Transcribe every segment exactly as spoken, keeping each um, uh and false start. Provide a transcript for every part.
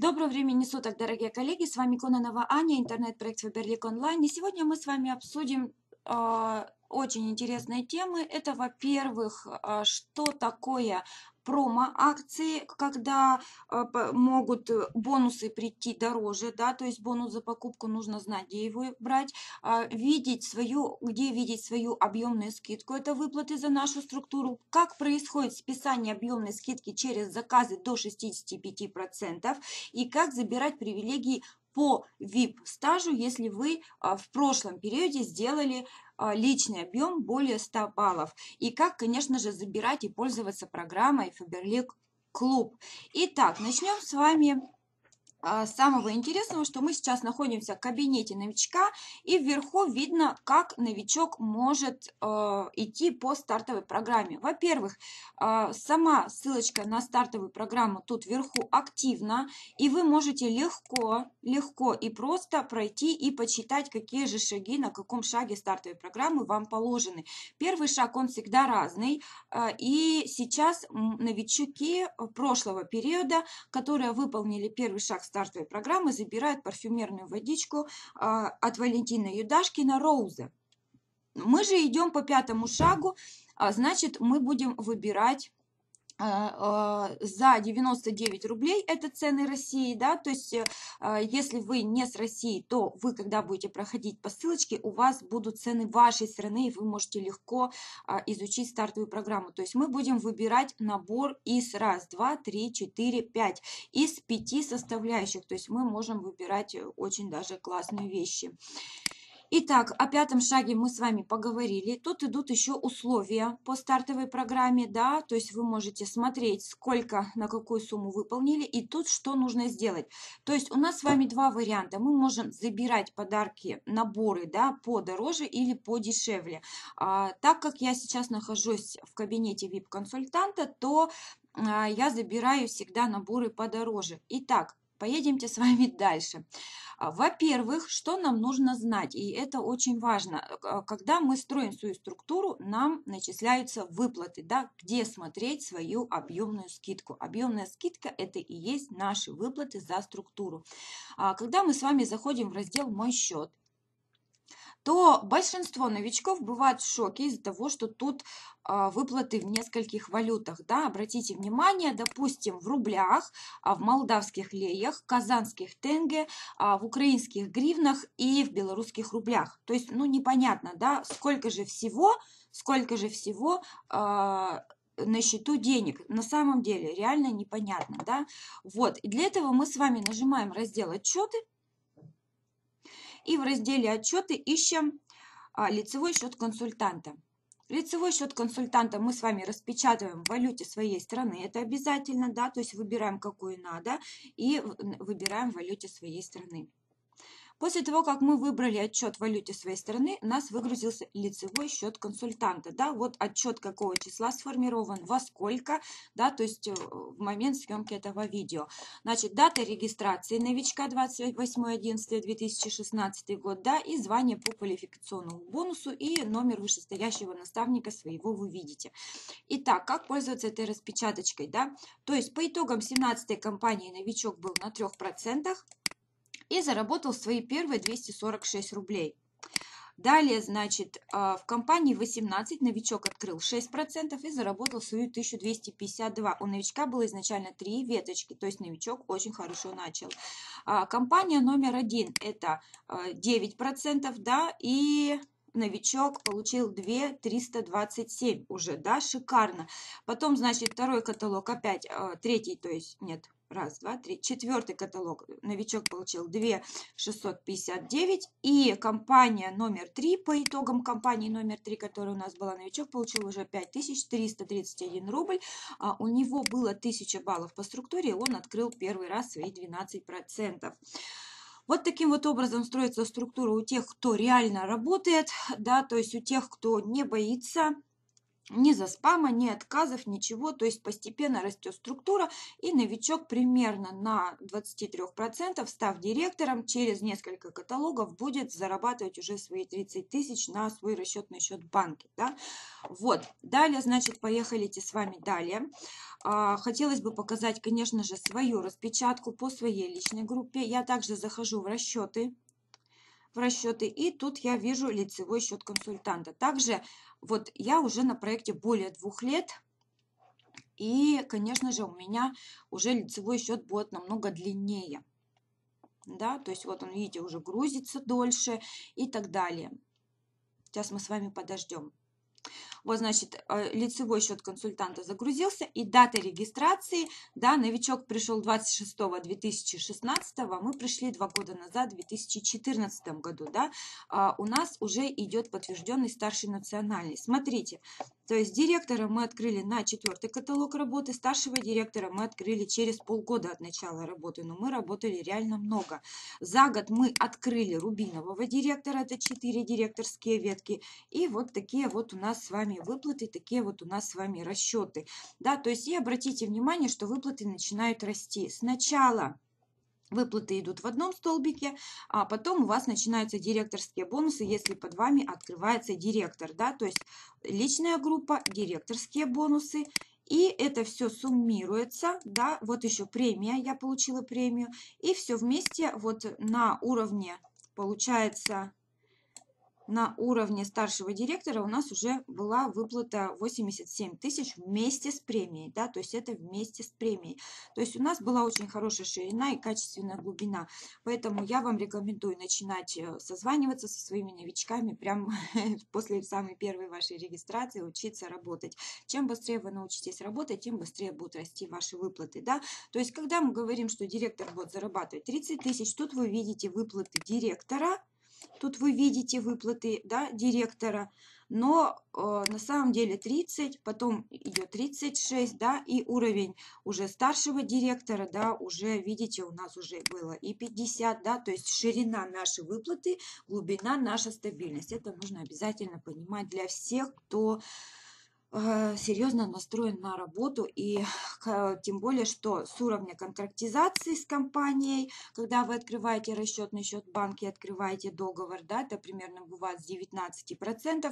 Доброго времени суток, дорогие коллеги! С вами Кононова Аня, интернет-проект Faberlic Online. И сегодня мы с вами обсудим э, очень интересные темы. Это, во-первых, э, что такое промо-акции, когда э, могут бонусы прийти дороже, да, то есть бонус за покупку нужно знать, где его брать, э, видеть свою, где видеть свою объемную скидку, это выплаты за нашу структуру, как происходит списание объемной скидки через заказы до шестидесяти пяти процентов, и как забирать привилегии по ви ай пи-стажу, если вы в прошлом периоде сделали личный объем более ста баллов. И как, конечно же, забирать и пользоваться программой Faberlic Club. Итак, начнем с вами с самого интересного, что мы сейчас находимся в кабинете новичка, и вверху видно, как новичок может э, идти по стартовой программе. Во-первых, э, сама ссылочка на стартовую программу тут вверху активна, и вы можете легко, легко и просто пройти и почитать, какие же шаги, на каком шаге стартовой программы вам положены. Первый шаг, он всегда разный, э, и сейчас новички прошлого периода, которые выполнили первый шаг стартовой программы, забирают парфюмерную водичку а, от Валентина Юдашкина Роуза. Мы же идем по пятому шагу, а, значит, мы будем выбирать за девяносто девять рублей, это цены России, да, то есть если вы не с России, то вы, когда будете проходить по ссылочке, у вас будут цены вашей страны, и вы можете легко изучить стартовую программу. То есть мы будем выбирать набор из раз, два, три, четыре, пять, из пяти составляющих, то есть мы можем выбирать очень даже классные вещи. Итак, о пятом шаге мы с вами поговорили. Тут идут еще условия по стартовой программе, да, то есть вы можете смотреть, сколько, на какую сумму выполнили, и тут что нужно сделать. То есть у нас с вами два варианта. Мы можем забирать подарки, наборы, да, подороже или подешевле. А, так как я сейчас нахожусь в кабинете ви ай пи-консультанта, то а, я забираю всегда наборы подороже. Итак, поедемте с вами дальше. Во-первых, что нам нужно знать, и это очень важно, когда мы строим свою структуру, нам начисляются выплаты, да, где смотреть свою объемную скидку. Объемная скидка – это и есть наши выплаты за структуру. Когда мы с вами заходим в раздел «Мой счет», то большинство новичков бывают в шоке из-за того, что тут а, выплаты в нескольких валютах. Да? Обратите внимание, допустим, в рублях, а, в молдавских леях, казанских тенге, а, в украинских гривнах и в белорусских рублях. То есть, ну, непонятно, да, сколько же всего, сколько же всего а, на счету денег. На самом деле, реально непонятно, да. Вот, и для этого мы с вами нажимаем раздел «Отчеты». И в разделе «Отчеты» ищем а, лицевой счет консультанта. Лицевой счет консультанта мы с вами распечатываем в валюте своей страны. Это обязательно, да, то есть выбираем, какую надо, и выбираем в валюте своей страны. После того, как мы выбрали отчет в валюте своей страны, у нас выгрузился лицевой счет консультанта. Да, вот отчет какого числа сформирован, во сколько, да, то есть в момент съемки этого видео. Значит, дата регистрации новичка двадцать восьмое одиннадцатое две тысячи шестнадцатый год, да, и звание по квалификационному бонусу, и номер вышестоящего наставника своего вы видите. Итак, как пользоваться этой распечаточкой, да? То есть по итогам семнадцатой кампании новичок был на трёх процентах. И заработал свои первые двести сорок шесть рублей. Далее, значит, в компании восемнадцать новичок открыл шесть процентов и заработал свою тысячу двести пятьдесят два. У новичка было изначально три веточки, то есть новичок очень хорошо начал. Компания номер один – это девять процентов, да, и новичок получил две тысячи триста двадцать семь уже, да, шикарно. Потом, значит, второй каталог опять, третий, то есть, нет, раз, два, три, четвертый каталог новичок получил две тысячи шестьсот пятьдесят девять, и компания номер три, по итогам компании номер три, которая у нас была, новичок получил уже пять тысяч триста тридцать один рубль, а у него было тысяча баллов по структуре, он открыл первый раз свои двенадцать процентов. Вот таким вот образом строится структура у тех, кто реально работает, да, то есть у тех, кто не боится Ни за спама, ни отказов, ничего. То есть постепенно растет структура, и новичок примерно на двадцати трёх процентах, став директором, через несколько каталогов будет зарабатывать уже свои тридцать тысяч на свой расчетный счет в банке. Да? Вот. Далее, значит, поехали с вами далее. А, хотелось бы показать, конечно же, свою распечатку по своей личной группе. Я также захожу в расчеты. в расчеты, и тут я вижу лицевой счет консультанта. Также вот я уже на проекте более двух лет, и, конечно же, у меня уже лицевой счет будет намного длиннее. Да, то есть вот он, видите, уже грузится дольше и так далее. Сейчас мы с вами подождем. Вот, значит, лицевой счет консультанта загрузился, и дата регистрации, да, новичок пришел двадцать шестого две тысячи шестнадцатого, мы пришли два года назад, в две тысячи четырнадцатом году, да, а у нас уже идет подтвержденный старший национальный. Смотрите, то есть директора мы открыли на четвертый каталог работы, старшего директора мы открыли через полгода от начала работы, но мы работали реально много. За год мы открыли рубинового директора, это четыре директорские ветки, и вот такие вот у нас с вами выплаты, такие вот у нас с вами расчеты. Да, то есть и обратите внимание, что выплаты начинают расти. Сначала выплаты идут в одном столбике, а потом у вас начинаются директорские бонусы, если под вами открывается директор. Да, то есть личная группа, директорские бонусы. И это все суммируется, да, вот еще премия, я получила премию. И все вместе вот на уровне, получается, на уровне старшего директора у нас уже была выплата восемьдесят семь тысяч вместе с премией, да, то есть это вместе с премией. То есть у нас была очень хорошая ширина и качественная глубина, поэтому я вам рекомендую начинать созваниваться со своими новичками прямо после самой первой вашей регистрации, учиться работать. Чем быстрее вы научитесь работать, тем быстрее будут расти ваши выплаты, да. То есть когда мы говорим, что директор будет зарабатывать тридцать тысяч, тут вы видите выплаты директора. Тут вы видите выплаты, да, директора, но э, на самом деле тридцать, потом идет тридцать шесть, да, и уровень уже старшего директора, да, уже, видите, у нас уже было и пятьдесят, да, то есть ширина нашей выплаты, глубина наша стабильность. Это нужно обязательно понимать для всех, кто серьезно настроен на работу, и тем более, что с уровня контрактизации с компанией, когда вы открываете расчетный счет в банке, открываете договор, да, это примерно бывает с девятнадцати процентов,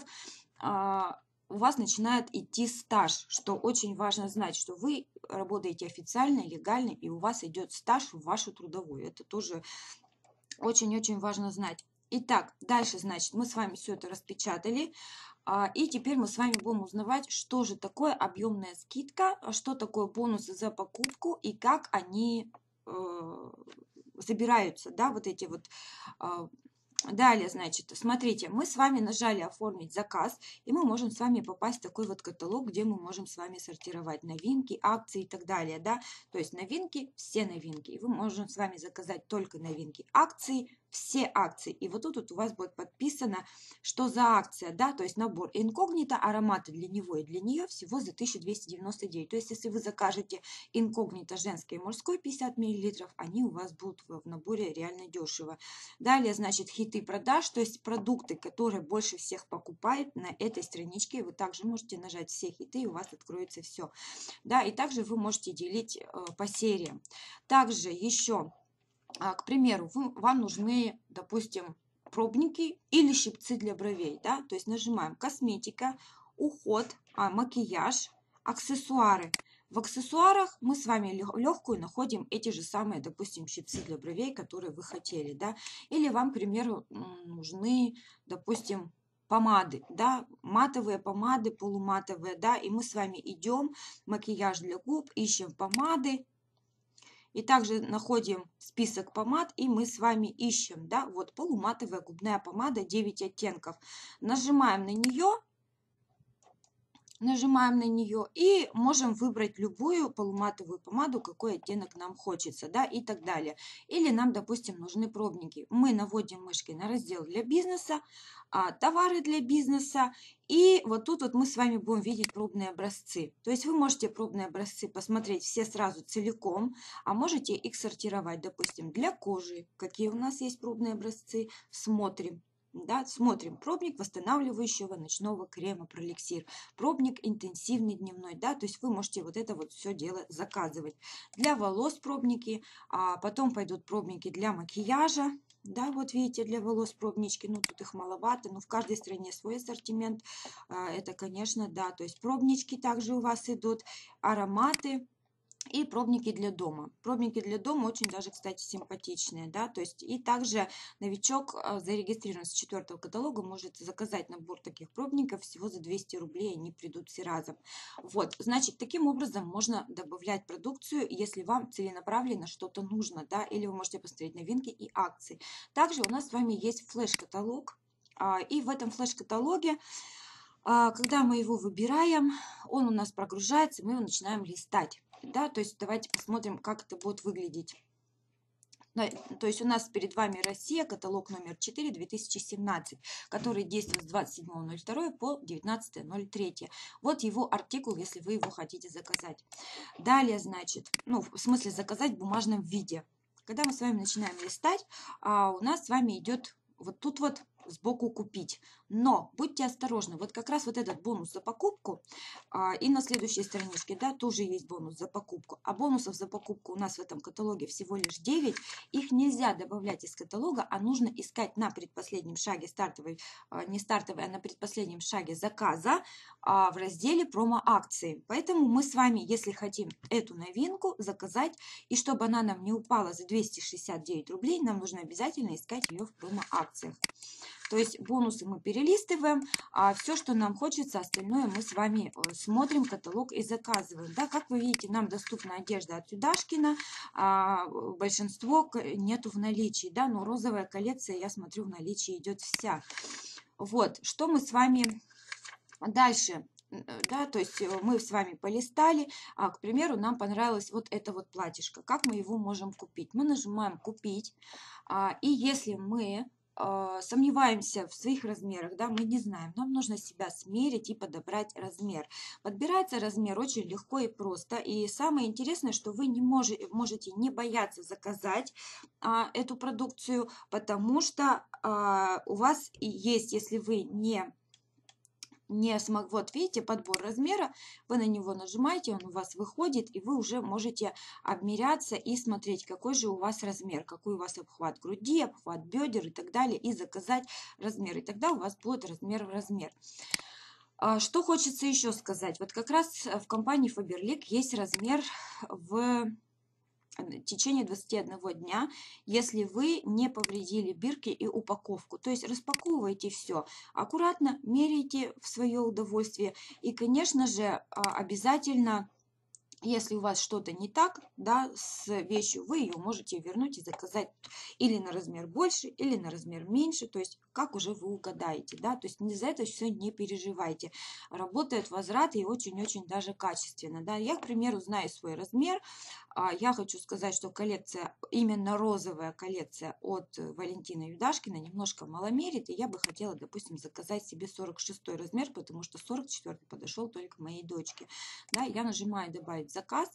у вас начинает идти стаж, что очень важно знать, что вы работаете официально, легально, и у вас идет стаж в вашу трудовую. Это тоже очень-очень важно знать. Итак, дальше, значит, мы с вами все это распечатали. И теперь мы с вами будем узнавать, что же такое объемная скидка, что такое бонусы за покупку и как они э, забираются, да, вот эти вот. Э, Далее, значит, смотрите, мы с вами нажали «Оформить заказ», и мы можем с вами попасть в такой вот каталог, где мы можем с вами сортировать новинки, акции и так далее, да. То есть новинки, все новинки. И вы можем с вами заказать только новинки, акции, все акции. И вот тут вот у вас будет подписано, что за акция, да, то есть набор инкогнито, ароматы для него и для нее всего за тысячу двести девяносто девять. То есть если вы закажете инкогнито женский и мужской пятьдесят миллилитров, они у вас будут в наборе реально дешево. Далее, значит, хиты продаж, то есть продукты, которые больше всех покупают на этой страничке. Вы также можете нажать все хиты, и у вас откроется все. Да, и также вы можете делить э, по сериям. Также еще, э, к примеру, вы, вам нужны, допустим, пробники или щипцы для бровей. Да? То есть нажимаем косметика, уход, а, макияж, аксессуары. В аксессуарах мы с вами легкую находим эти же самые, допустим, щипцы для бровей, которые вы хотели, да, или вам, к примеру, нужны, допустим, помады, да, матовые помады, полуматовые, да, и мы с вами идем, макияж для губ, ищем помады, и также находим список помад, и мы с вами ищем, да, вот полуматовая губная помада, девять оттенков, нажимаем на нее, Нажимаем на нее и можем выбрать любую полуматовую помаду, какой оттенок нам хочется, да, и так далее. Или нам, допустим, нужны пробники. Мы наводим мышкой на раздел для бизнеса, товары для бизнеса, и вот тут вот мы с вами будем видеть пробные образцы. То есть вы можете пробные образцы посмотреть все сразу целиком, а можете их сортировать, допустим, для кожи. Какие у нас есть пробные образцы, смотрим. Да, смотрим пробник восстанавливающего ночного крема Проликсир, пробник интенсивный дневной, да, то есть вы можете вот это вот все дело заказывать. Для волос пробники, а потом пойдут пробники для макияжа, да, вот видите, для волос пробнички, ну тут их маловато, но в каждой стране свой ассортимент, а, это, конечно, да, то есть пробнички также у вас идут, ароматы. И пробники для дома. Пробники для дома очень даже, кстати, симпатичные, да, то есть и также новичок, а, зарегистрирован с четвертого каталога, может заказать набор таких пробников всего за двести рублей, они придут все разом. Вот, значит, таким образом можно добавлять продукцию, если вам целенаправленно что-то нужно, да, или вы можете посмотреть новинки и акции. Также у нас с вами есть флеш-каталог, а, и в этом флеш-каталоге, а, когда мы его выбираем, он у нас прогружается, мы его начинаем листать. Да, то есть давайте посмотрим, как это будет выглядеть. Да, то есть у нас перед вами Россия, каталог номер четыре, две тысячи семнадцать, который действует с двадцать седьмого ноль второго по девятнадцатое ноль третье. Вот его артикул, если вы его хотите заказать. Далее, значит, ну, в смысле заказать в бумажном виде. Когда мы с вами начинаем листать, а у нас с вами идет вот тут вот сбоку купить. Но будьте осторожны, вот как раз вот этот бонус за покупку, а, и на следующей страничке, да, тоже есть бонус за покупку. А бонусов за покупку у нас в этом каталоге всего лишь девять. Их нельзя добавлять из каталога, а нужно искать на предпоследнем шаге стартовой, а, не стартовой, а на предпоследнем шаге заказа, а, в разделе промо-акции. Поэтому мы с вами, если хотим эту новинку заказать, и чтобы она нам не упала за двести шестьдесят девять рублей, нам нужно обязательно искать ее в промо-акциях. То есть бонусы мы перелистываем, а все, что нам хочется, остальное мы с вами смотрим каталог и заказываем. Да, как вы видите, нам доступна одежда от Юдашкина, а большинство нету в наличии, да, но розовая коллекция, я смотрю, в наличии идет вся. Вот, что мы с вами дальше... Да, то есть мы с вами полистали, а, к примеру, нам понравилось вот это вот платьишко. Как мы его можем купить? Мы нажимаем «Купить», а, и если мы а, сомневаемся в своих размерах, да, мы не знаем, нам нужно себя смерить и подобрать размер. Подбирается размер очень легко и просто, и самое интересное, что вы не можете, можете не бояться заказать а, эту продукцию, потому что а, у вас есть, если вы не не смог, вот видите, подбор размера, вы на него нажимаете, он у вас выходит, и вы уже можете обмеряться и смотреть, какой же у вас размер, какой у вас обхват груди, обхват бедер и так далее, и заказать размер, и тогда у вас будет размер в размер. Что хочется еще сказать, вот как раз в компании Faberlic есть размер в в течение двадцати одного дня, если вы не повредили бирки и упаковку. То есть распаковывайте все аккуратно, меряйте в свое удовольствие. И, конечно же, обязательно, если у вас что-то не так, да, с вещью, вы ее можете вернуть и заказать или на размер больше, или на размер меньше, то есть как уже вы угадаете, да, то есть за это все не переживайте. Работает возврат и очень-очень даже качественно, да. Я, к примеру, знаю свой размер. Я хочу сказать, что коллекция, именно розовая коллекция от Валентины Юдашкина немножко маломерит, и я бы хотела, допустим, заказать себе сорок шестой размер, потому что сорок четвёртый подошел только моей дочке. Да, я нажимаю «Добавить заказ»,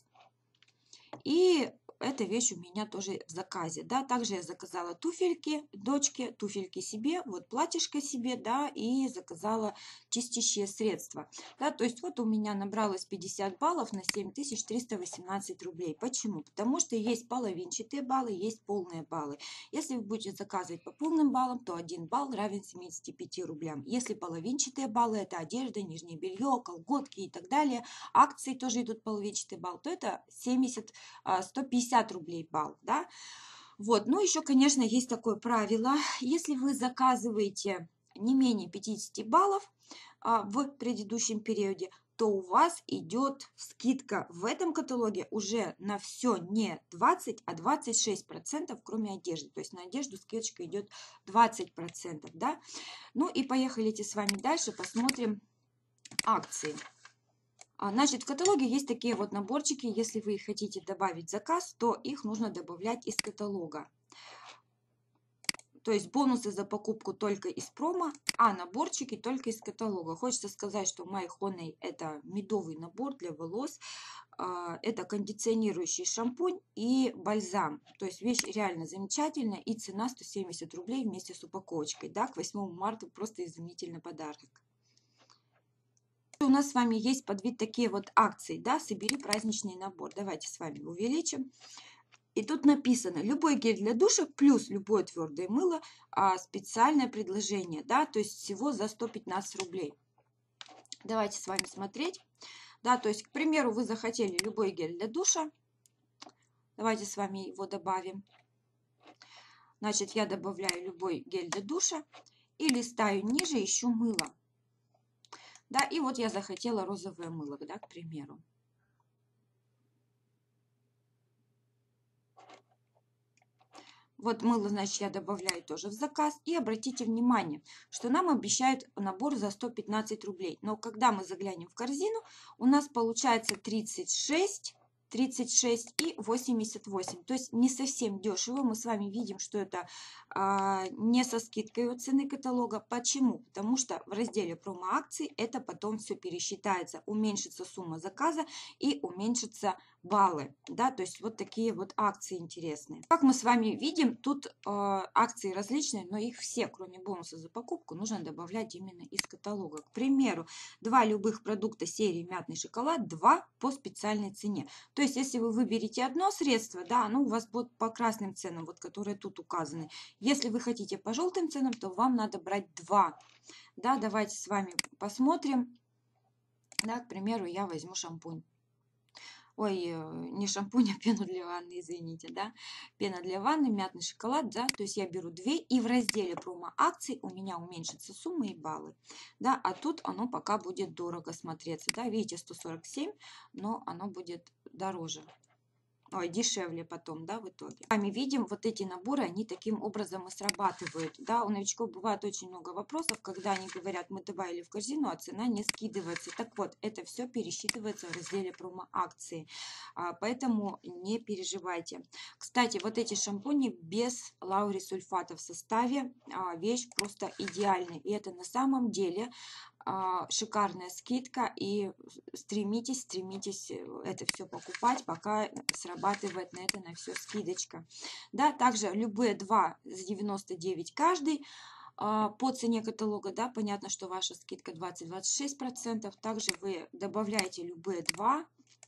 и эта вещь у меня тоже в заказе, да, также я заказала туфельки дочке, туфельки себе, вот платьишко себе, да, и заказала чистящие средства, да, то есть вот у меня набралось пятьдесят баллов на семь тысяч триста восемнадцать рублей. Почему? Потому что есть половинчатые баллы, есть полные баллы. Если вы будете заказывать по полным баллам, то один балл равен семидесяти пяти рублям. Если половинчатые баллы, это одежда, нижнее белье, колготки и так далее, акции тоже идут половинчатый балл, то это семьдесят сто пятьдесят рублей балл, да. Вот, ну еще, конечно, есть такое правило, если вы заказываете не менее пятидесяти баллов а, в предыдущем периоде, то у вас идет скидка в этом каталоге уже на все не двадцать, а двадцать шесть процентов, кроме одежды. То есть на одежду скидочка идет двадцать процентов, да. Ну и поехали с вами дальше, посмотрим акции. Значит, в каталоге есть такие вот наборчики. Если вы хотите добавить заказ, то их нужно добавлять из каталога. То То есть бонусы за покупку только из промо, а наборчики только из каталога. Хочется сказать, что My Honey – это медовый набор для волос, это кондиционирующий шампунь и бальзам. То есть вещь реально замечательная, и цена сто семьдесят рублей вместе с упаковочкой. Да, к восьмому марта просто изумительный подарок. У нас с вами есть под вид такие вот акции, да, собери праздничный набор. Давайте с вами увеличим. И тут написано, любой гель для душа плюс любое твердое мыло, а, специальное предложение, да, то есть всего за сто пятнадцать рублей. Давайте с вами смотреть. Да, то есть, к примеру, вы захотели любой гель для душа. Давайте с вами его добавим. Значит, я добавляю любой гель для душа и листаю ниже, ищу мыло. Да, и вот я захотела розовое мыло, да, к примеру. Вот мыло, значит, я добавляю тоже в заказ. И обратите внимание, что нам обещают набор за сто пятнадцать рублей. Но когда мы заглянем в корзину, у нас получается тридцать шесть, тридцать шесть и восемьдесят восемь. То есть не совсем дешево. Мы с вами видим, что это а, не со скидкой от цены каталога. Почему? Потому что в разделе промо-акций это потом все пересчитается. Уменьшится сумма заказа и уменьшится баллы, да, то есть вот такие вот акции интересные. Как мы с вами видим, тут э, акции различные, но их все, кроме бонуса за покупку, нужно добавлять именно из каталога. К примеру, два любых продукта серии мятный шоколад, два по специальной цене. То есть, если вы выберете одно средство, да, оно у вас будет по красным ценам, вот которые тут указаны. Если вы хотите по желтым ценам, то вам надо брать два. Да, давайте с вами посмотрим. Да, к примеру, я возьму шампунь. Ой, не шампунь, а пену для ванны, извините, да. Пена для ванны, мятный шоколад, да. То есть я беру две, и в разделе промо-акций у меня уменьшится сумма и баллы, да. А тут оно пока будет дорого смотреться, да. Видите, сто сорок семь, но оно будет дороже. Ой, дешевле потом, да, в итоге. С вами видим, вот эти наборы, они таким образом и срабатывают, да. У новичков бывает очень много вопросов, когда они говорят, мы добавили в корзину, а цена не скидывается. Так вот, это все пересчитывается в разделе промо-акции, а, поэтому не переживайте. Кстати, вот эти шампуни без лаурисульфата в составе, а, вещь просто идеальная, и это на самом деле шикарная скидка, и стремитесь, стремитесь это все покупать, пока срабатывает на это на все скидочка. Да, также любые два за девяносто девять каждый по цене каталога, да, понятно, что ваша скидка двадцать-двадцать шесть процентов. Также вы добавляете любые два,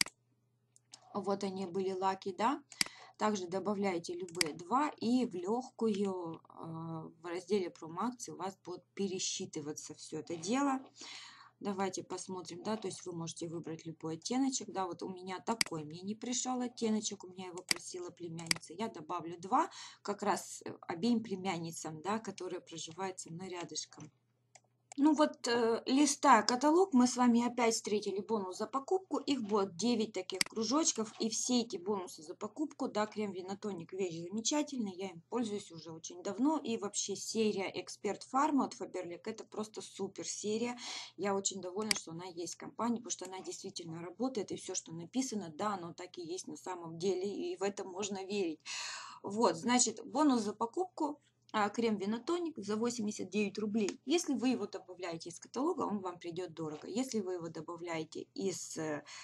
вот они были лаки, да. Также добавляете любые два, и в легкую в разделе промо-акции у вас будет пересчитываться все это дело. Давайте посмотрим, да, то есть вы можете выбрать любой оттеночек, да, вот у меня такой, мне не пришел оттеночек, у меня его просила племянница, я добавлю два, как раз обеим племянницам, да, которые проживают со мной рядышком. Ну вот, э, листая каталог, мы с вами опять встретили бонус за покупку. Их будет девять таких кружочков. И все эти бонусы за покупку, да, крем Винотоник, вещь замечательная. Я им пользуюсь уже очень давно. И вообще серия Эксперт Фарма от Faberlic, это просто супер серия. Я очень довольна, что она есть в компании, потому что она действительно работает. И все, что написано, да, оно так и есть на самом деле. И в это можно верить. Вот, значит, бонус за покупку. Крем Винотоник за восемьдесят девять рублей. Если вы его добавляете из каталога, он вам придет дорого. Если вы его добавляете из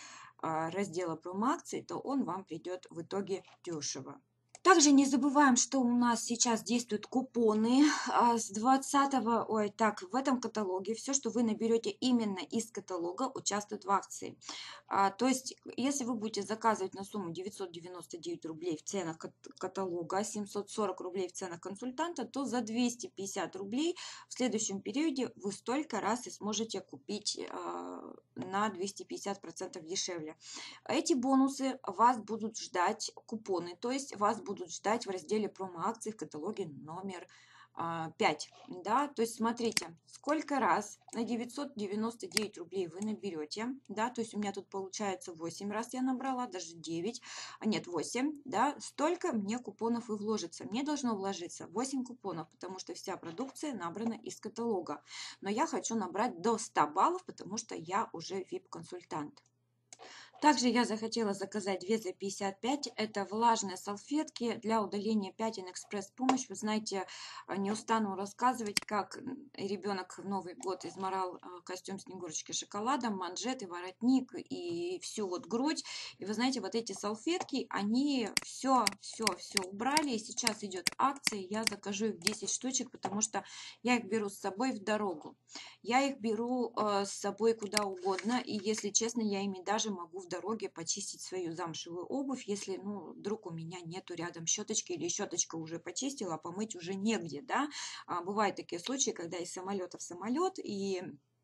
раздела промо-акций, то он вам придет в итоге дешево. Также не забываем, что у нас сейчас действуют купоны с двадцатого, ой, так, в этом каталоге все, что вы наберете именно из каталога, участвует в акции. А, то есть, если вы будете заказывать на сумму девятьсот девяносто девять рублей в ценах каталога, семьсот сорок рублей в ценах консультанта, то за двести пятьдесят рублей в следующем периоде вы столько раз и сможете купить а, на двести пятьдесят процентов дешевле. Эти бонусы вас будут ждать, купоны, то есть вас будут ждать в разделе промо-акций в каталоге номер пять. Да? То есть смотрите, сколько раз на девятьсот девяносто девять рублей вы наберете. Да? То есть у меня тут получается восемь раз я набрала, даже девять, а нет, восемь. Да? Столько мне купонов и вложится. Мне должно вложиться восемь купонов, потому что вся продукция набрана из каталога. Но я хочу набрать до ста баллов, потому что я уже ви ай пи-консультант. Также я захотела заказать две за пятьдесят пять. Это влажные салфетки для удаления пятен экспресс-помощь. Вы знаете, не устану рассказывать, как ребенок в Новый год изморал костюм Снегурочки шоколадом, манжеты, воротник и всю вот грудь. И вы знаете, вот эти салфетки, они все, все, все убрали. И сейчас идет акция, я закажу их десять штучек, потому что я их беру с собой в дорогу. Я их беру э, с собой куда угодно. И если честно, я ими даже могу в дороге почистить свою замшевую обувь, если, ну, вдруг у меня нету рядом щеточки или щеточка уже почистила, а помыть уже негде, да. А, бывают такие случаи, когда из самолета в самолет и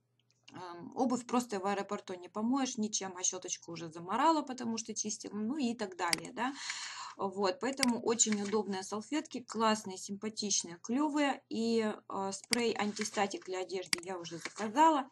обувь просто в аэропорту не помоешь ничем, а щеточку уже заморала, потому что чистила, ну и так далее, да. Вот, поэтому очень удобные салфетки, классные, симпатичные, клевые. И э, спрей антистатик для одежды я уже заказала.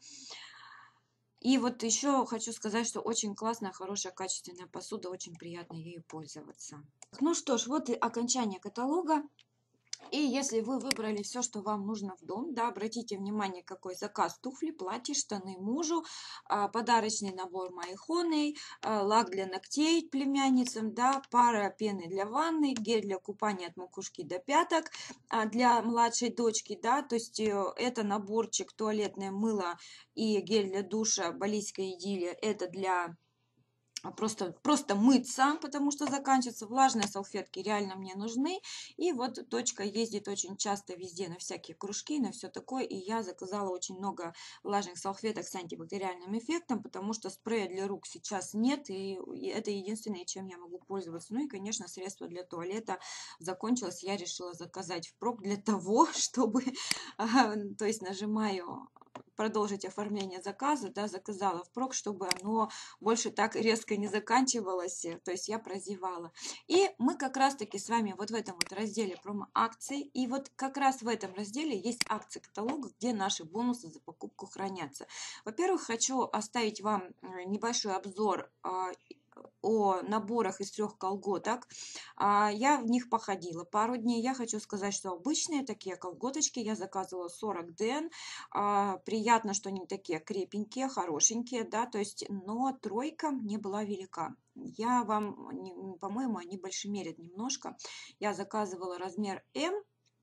И вот еще хочу сказать, что очень классная, хорошая, качественная посуда, очень приятно ею пользоваться. Ну что ж, вот и окончание каталога. И если вы выбрали все, что вам нужно в дом, да, обратите внимание, какой заказ: туфли, платье, штаны мужу, подарочный набор майхоны, лак для ногтей племянницам, да, пара пены для ванны, гель для купания от макушки до пяток для младшей дочки, да, то есть это наборчик: туалетное мыло и гель для душа Балийская идиллия, это для Просто, просто мыться, потому что заканчиваются. Влажные салфетки реально мне нужны. И вот дочка ездит очень часто везде на всякие кружки, на все такое. И я заказала очень много влажных салфеток с антибактериальным эффектом, потому что спрея для рук сейчас нет. И это единственное, чем я могу пользоваться. Ну и, конечно, средство для туалета закончилось. Я решила заказать впрок для того, чтобы... То есть нажимаю продолжить оформление заказа, да, заказала впрок, чтобы оно больше так резко не заканчивалось, то есть я прозевала. И мы как раз таки с вами вот в этом вот разделе промо-акции, и вот как раз в этом разделе есть акции каталога, где наши бонусы за покупку хранятся. Во-первых, хочу оставить вам небольшой обзор о наборах из трех колготок. Я в них походила пару дней. Я хочу сказать, что обычные такие колготочки я заказывала сорок ден. Приятно, что они такие крепенькие, хорошенькие, да, то есть, но тройка мне была велика. Я вам, по-моему, они больше мерят немножко. Я заказывала размер эм.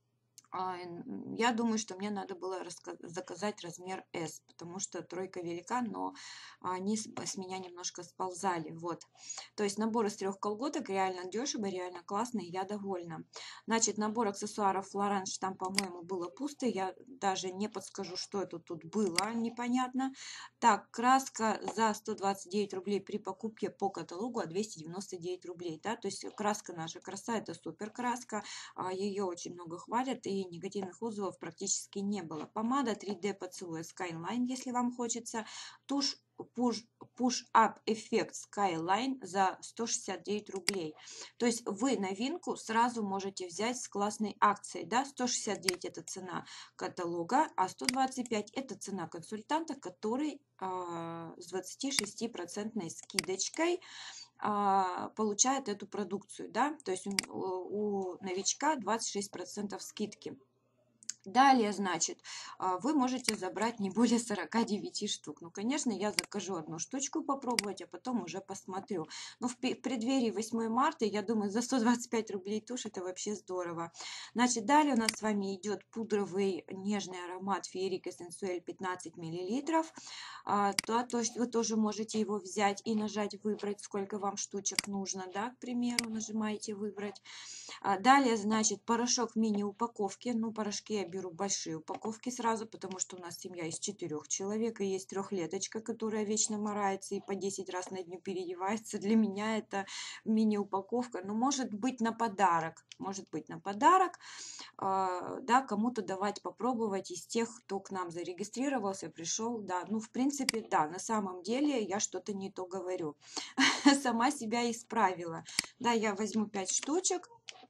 Я думаю, что мне надо было заказать размер эс, потому что тройка велика, но они с меня немножко сползали. Вот. То есть набор из трех колготок реально дешево, реально классный, я довольна. Значит, набор аксессуаров Флоранж, там, по-моему, было пусто. Я даже не подскажу, что это тут было, непонятно. Так, краска за сто двадцать девять рублей при покупке по каталогу, а двести девяносто девять рублей. Да? То есть краска наша краса, это супер краска, ее очень много хвалят, и негативных отзывов практически не было. Помада три дэ поцелуя Skyline, если вам хочется. Тушь Push, Push Up эффект Skyline за сто шестьдесят девять рублей. То есть вы новинку сразу можете взять с классной акцией. Да? сто шестьдесят девять это цена каталога, а сто двадцать пять это цена консультанта, который э, с двадцатью шестью процентной скидочкой получает эту продукцию, да, то есть у, у новичка двадцать шесть процентов скидки. Далее, значит, вы можете забрать не более сорока девяти штук. Ну, конечно, я закажу одну штучку попробовать, а потом уже посмотрю. Но в преддверии восьмого марта, я думаю, за сто двадцать пять рублей тушь это вообще здорово. Значит, далее у нас с вами идет пудровый нежный аромат Феерика Сенсуэль пятнадцать миллилитров. А, то, то есть вы тоже можете его взять и нажать «Выбрать», сколько вам штучек нужно, да, к примеру, нажимаете «Выбрать». А, далее, значит, порошок в мини-упаковке. Ну, порошки я беру большие упаковки сразу, потому что у нас семья из четырех человек, и есть трехлеточка, которая вечно морается и по десять раз на дню переодевается. Для меня это мини-упаковка, но может быть на подарок, может быть на подарок, да, кому-то давать попробовать из тех, кто к нам зарегистрировался, пришел, да, ну, в принципе, да, на самом деле я что-то не то говорю, сама себя исправила, да, я возьму пять штучек.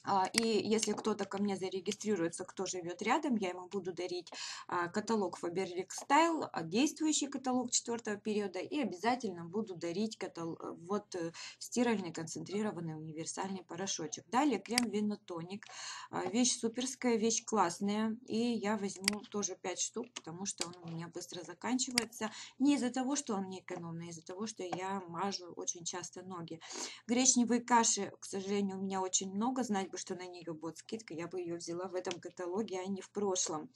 И если кто-то ко мне зарегистрируется, кто живет рядом, я ему буду дарить каталог Faberlic Style, действующий каталог четвертого периода, и обязательно буду дарить каталог, вот стиральный концентрированный универсальный порошочек. Далее крем Венотоник. Вещь суперская, вещь классная, и я возьму тоже пять штук, потому что он у меня быстро заканчивается. Не из-за того, что он не экономный, а из-за того, что я мажу очень часто ноги. Гречневой каши, к сожалению, у меня очень много, знать бы, что на нее будет скидка, я бы ее взяла в этом каталоге, а не в прошлом.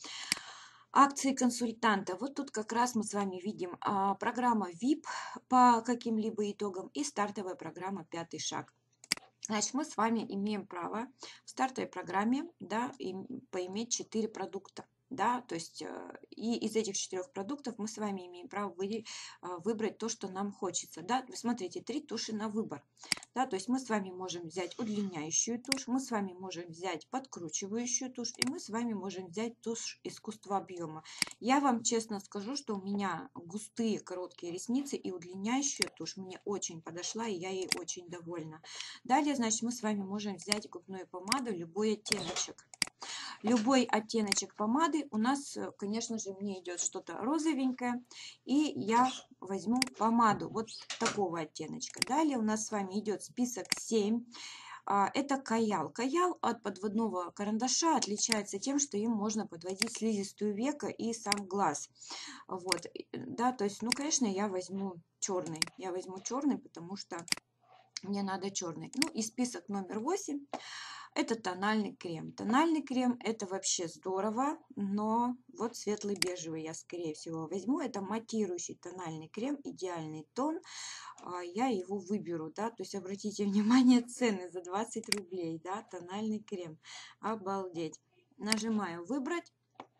Акции консультанта. Вот тут как раз мы с вами видим а, программа ви ай пи по каким-либо итогам и стартовая программа «Пятый шаг». Значит, мы с вами имеем право в стартовой программе, да, поиметь четыре продукта. Да, то есть и из этих четырех продуктов мы с вами имеем право вы, выбрать то, что нам хочется. Да? Вы смотрите, три туши на выбор. Да, то есть мы с вами можем взять удлиняющую тушь, мы с вами можем взять подкручивающую тушь, и мы с вами можем взять тушь искусства объема. Я вам честно скажу, что у меня густые короткие ресницы, и удлиняющая тушь мне очень подошла, и я ей очень довольна. Далее, значит, мы с вами можем взять губную помаду, любой оттеночек. Любой оттеночек помады. У нас, конечно же, мне идет что-то розовенькое. И я возьму помаду вот такого оттеночка. Далее у нас с вами идет список семь. Это каял. Каял от подводного карандаша отличается тем, что им можно подводить слизистую века и сам глаз. Вот, да, то есть, ну, конечно, я возьму черный. Я возьму черный, потому что мне надо черный. Ну, и список номер восемь. Это тональный крем. Тональный крем это вообще здорово, но вот светлый бежевый я скорее всего возьму. Это матирующий тональный крем, идеальный тон. Я его выберу, да, то есть обратите внимание, цены за двадцать рублей, да, тональный крем. Обалдеть. Нажимаю выбрать.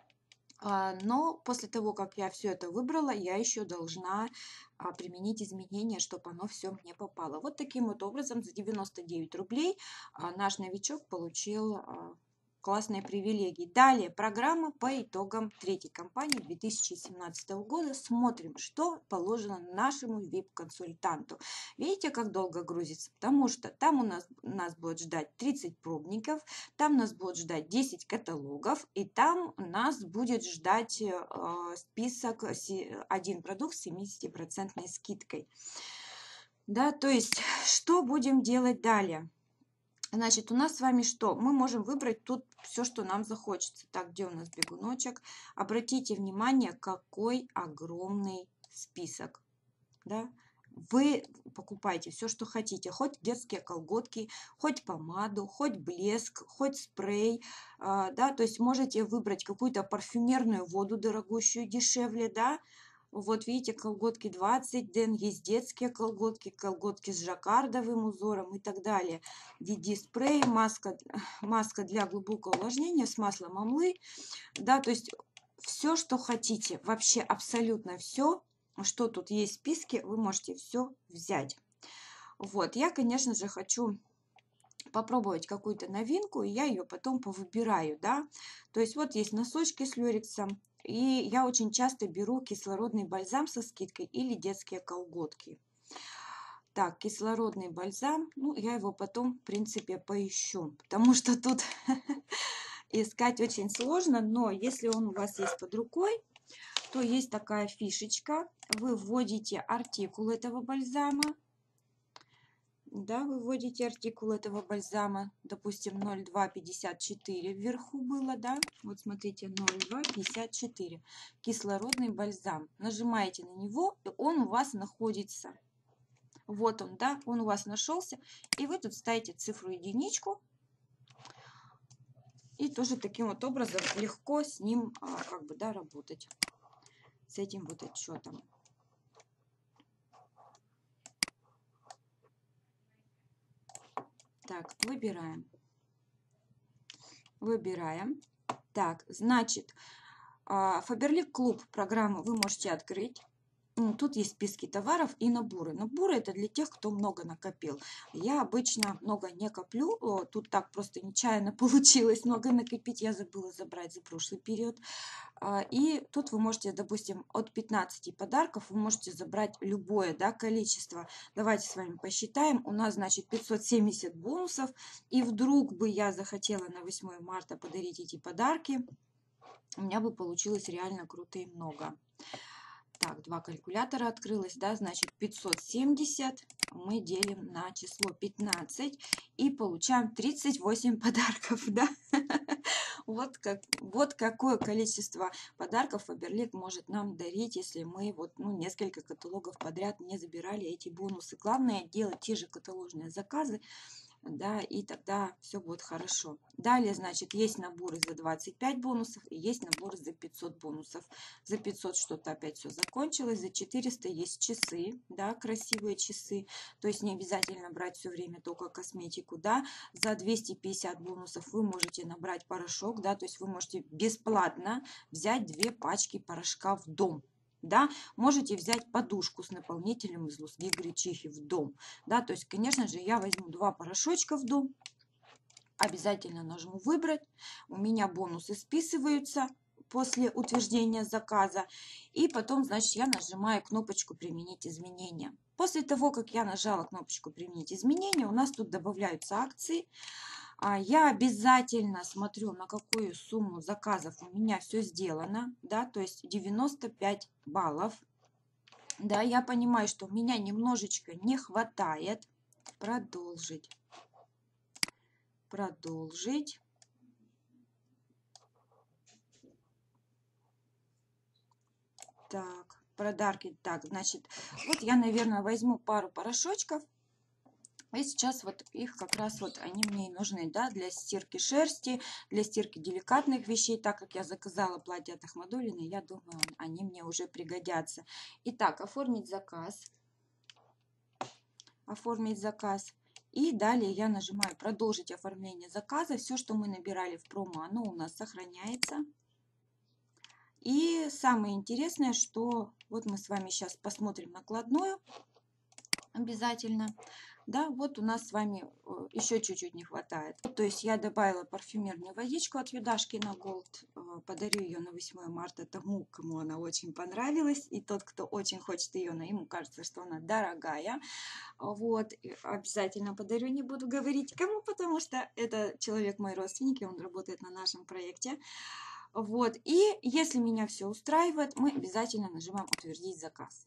Но после того, как я все это выбрала, я еще должна применить изменения, чтобы оно все мне попало. Вот таким вот образом за девяносто девять рублей наш новичок получил классные привилегии. Далее программа по итогам третьей кампании две тысячи семнадцатого года. Смотрим, что положено нашему ви ай пи-консультанту. Видите, как долго грузится? Потому что там у нас, нас будет ждать тридцать пробников, там нас будет ждать десять каталогов, и там нас будет ждать э, список, один продукт с семидесятипроцентной скидкой. Да, то есть, что будем делать далее? Значит, у нас с вами что? Мы можем выбрать тут все, что нам захочется. Так, где у нас бегуночек? Обратите внимание, какой огромный список. Да? Вы покупаете все, что хотите. Хоть детские колготки, хоть помаду, хоть блеск, хоть спрей. Да? То есть можете выбрать какую-то парфюмерную воду дорогущую, дешевле, да? Вот видите, колготки двадцать ден, есть детские колготки, колготки с жаккардовым узором и так далее. ди ди-спрей, маска, маска для глубокого увлажнения с маслом омлы. Да, то есть все, что хотите, вообще абсолютно все, что тут есть в списке, вы можете все взять. Вот, я, конечно же, хочу попробовать какую-то новинку, и я ее потом повыбираю, да. То есть вот есть носочки с люрексом. И я очень часто беру кислородный бальзам со скидкой или детские колготки. Так, кислородный бальзам, ну, я его потом, в принципе, поищу, потому что тут искать очень сложно, но если он у вас есть под рукой, то есть такая фишечка. Вы вводите артикул этого бальзама. Да, вы вводите артикул этого бальзама, допустим, ноль два пятьдесят четыре вверху было, да, вот смотрите, ноль два пятьдесят четыре, кислородный бальзам. Нажимаете на него, и он у вас находится. Вот он, да, он у вас нашелся, и вы тут ставите цифру единичку, и тоже таким вот образом легко с ним, как бы, да, работать, с этим вот отчетом. Так, выбираем. Выбираем. Так, значит, Faberlic Club программу вы можете открыть. Тут есть списки товаров и наборы. Наборы это для тех, кто много накопил. Я обычно много не коплю. Тут так просто нечаянно получилось много накопить. Я забыла забрать за прошлый период. И тут вы можете, допустим, от пятнадцати подарков вы можете забрать любое, да, количество. Давайте с вами посчитаем. У нас, значит, пятьсот семьдесят бонусов. И вдруг бы я захотела на восьмое марта подарить эти подарки, у меня бы получилось реально круто и много. Так, два калькулятора открылось, да, значит пятьсот семьдесят мы делим на число пятнадцать и получаем тридцать восемь подарков, да. Вот, как, вот какое количество подарков Faberlic может нам дарить, если мы вот, ну, несколько каталогов подряд не забирали эти бонусы. Главное делать те же каталожные заказы, да, и тогда все будет хорошо. Далее, значит, есть наборы за двадцать пять бонусов и есть наборы за пятьсот бонусов. За пятьсот что-то опять все закончилось, за четыреста есть часы, да, красивые часы, то есть не обязательно брать все время только косметику, да. За двести пятьдесят бонусов вы можете набрать порошок, да, то есть вы можете бесплатно взять две пачки порошка в дом. Да, можете взять подушку с наполнителем из лузги гречихи в дом. Да, то есть, конечно же, я возьму два порошочка в дом, обязательно нажму выбрать. У меня бонусы списываются после утверждения заказа. И потом, значит, я нажимаю кнопочку «Применить изменения». После того, как я нажала кнопочку «Применить изменения», у нас тут добавляются акции. Я обязательно смотрю, на какую сумму заказов у меня все сделано, да, то есть девяносто пять баллов. Да, я понимаю, что у меня немножечко не хватает. Продолжить. Продолжить. Так, подарки. Так, значит, вот я, наверное, возьму пару порошочков. И сейчас вот их как раз вот они мне и нужны, да, для стирки шерсти, для стирки деликатных вещей, так как я заказала платье от Ахмадуллиной, я думаю, они мне уже пригодятся. Итак, оформить заказ. Оформить заказ. И далее я нажимаю продолжить оформление заказа. Все, что мы набирали в промо, оно у нас сохраняется. И самое интересное, что вот мы с вами сейчас посмотрим накладную обязательно. Да, вот у нас с вами еще чуть-чуть не хватает. То есть я добавила парфюмерную водичку от Юдашки на Голд. Подарю ее на восьмое марта тому, кому она очень понравилась. И тот, кто очень хочет ее, но ему кажется, что она дорогая. Вот, обязательно подарю, не буду говорить кому, потому что это человек мой родственник, и он работает на нашем проекте. Вот, и если меня все устраивает, мы обязательно нажимаем «Утвердить заказ».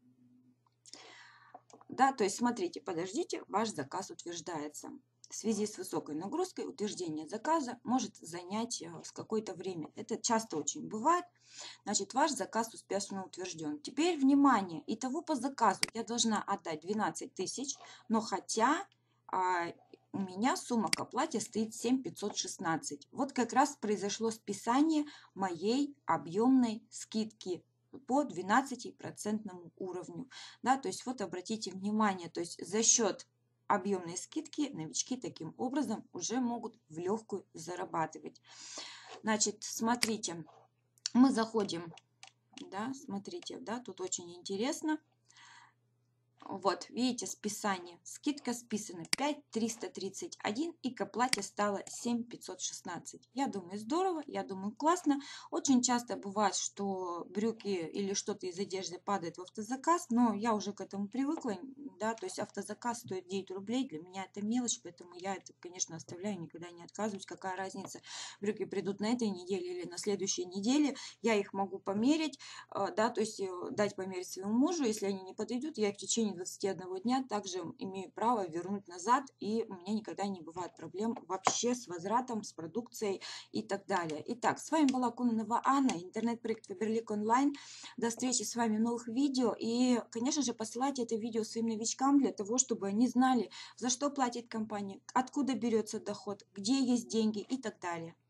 Да, то есть смотрите, подождите, ваш заказ утверждается. В связи с высокой нагрузкой утверждение заказа может занять с какое-то время. Это часто очень бывает. Значит, ваш заказ успешно утвержден. Теперь, внимание, итого по заказу я должна отдать двенадцать тысяч, но хотя а, у меня сумма к оплате стоит семь тысяч пятьсот шестнадцать. Вот как раз произошло списание моей объемной скидки по двенадцатипроцентному уровню. Да, то есть вот обратите внимание, то есть за счет объемной скидки новички таким образом уже могут в легкую зарабатывать. Значит, смотрите, мы заходим, да, смотрите, да, тут очень интересно. Вот, видите, списание. Скидка списана пять тысяч триста тридцать один и к оплате стало семь тысяч пятьсот шестнадцать. Я думаю, здорово, я думаю, классно. Очень часто бывает, что брюки или что-то из одежды падает в автозаказ, но я уже к этому привыкла, да, то есть автозаказ стоит девять рублей, для меня это мелочь, поэтому я это, конечно, оставляю, никогда не отказываюсь. Какая разница, брюки придут на этой неделе или на следующей неделе, я их могу померить, да, то есть дать померить своему мужу, если они не подойдут, я их в течение двадцати одного дня также имею право вернуть назад, и у меня никогда не бывает проблем вообще с возвратом, с продукцией и так далее. Итак, с вами была Кононова Анна, интернет-проект Faberlic Online. До встречи с вами в новых видео, и, конечно же, посылайте это видео своим новичкам для того, чтобы они знали, за что платит компания, откуда берется доход, где есть деньги и так далее.